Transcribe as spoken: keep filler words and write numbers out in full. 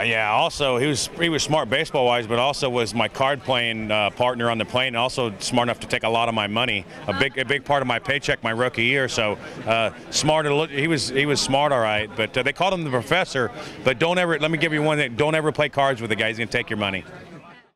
yeah. Also, he was he was smart baseball-wise, but also was my card-playing uh, partner on the plane. And also smart enough to take a lot of my money, a big a big part of my paycheck my rookie year. So uh, smart. He was he was smart, all right. But uh, they called him the professor. But don't ever. Let me give you one thing. Don't ever play cards with a guy. He's gonna take your money.